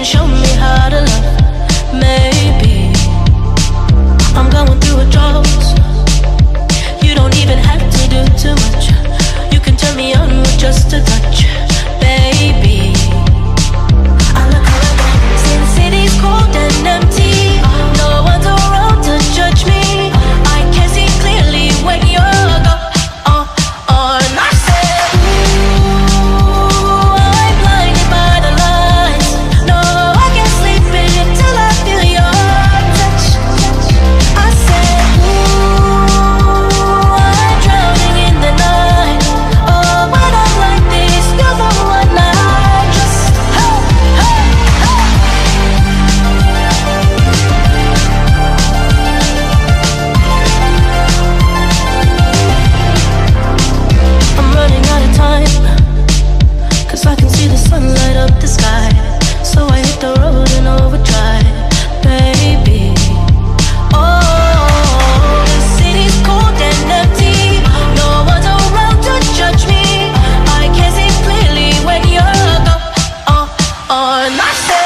can show me how to love. Maybe I'm going through a drought. You don't even have to do too much. You can turn me on with just a touch, baby. I look around, since city's cold and empty, no one's around to judge me. I can see clearly when you're gone. I said, ooh, I'm blinded by the lights. No, I can't sleep until I feel your touch. I said, ooh, I'm drowning in the night. Oh, when I'm like this, you're the one I just, hey, hey, hey. I'm running out of time, 'cause I can see the sun light up the sky. So I hit the road in overdrive, baby. Oh, the city's cold and empty. No one's around to judge me. I can see clearly when you're gone. I said